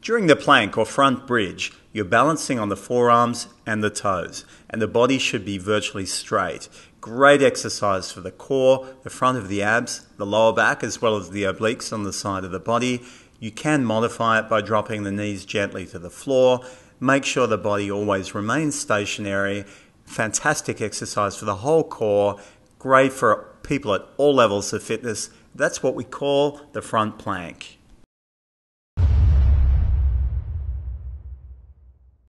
During the plank or front bridge, you're balancing on the forearms and the toes, and the body should be virtually straight. Great exercise for the core, the front of the abs, the lower back, as well as the obliques on the side of the body. You can modify it by dropping the knees gently to the floor. Make sure the body always remains stationary. Fantastic exercise for the whole core. Great for people at all levels of fitness. That's what we call the front plank.